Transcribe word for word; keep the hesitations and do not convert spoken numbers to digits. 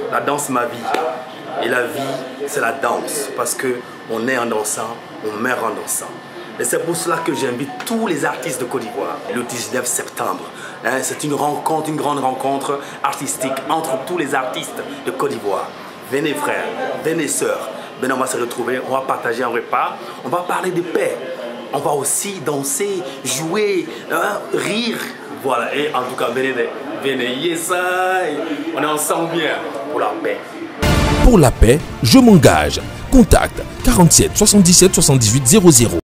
La danse, ma vie. Et la vie, c'est la danse. Parce qu'on est en dansant, on meurt en dansant. Et c'est pour cela que j'invite tous les artistes de Côte d'Ivoire le dix-neuf septembre. Hein, c'est une rencontre, une grande rencontre artistique entre tous les artistes de Côte d'Ivoire. Venez frères, venez sœurs. Maintenant on va se retrouver, on va partager un repas, on va parler de paix. On va aussi danser, jouer, hein, rire. Voilà, et en tout cas, venez, venez, yes, on est ensemble bien pour la paix. Pour la paix, je m'engage. Contact quarante-sept soixante-dix-sept soixante-dix-huit zéro zéro.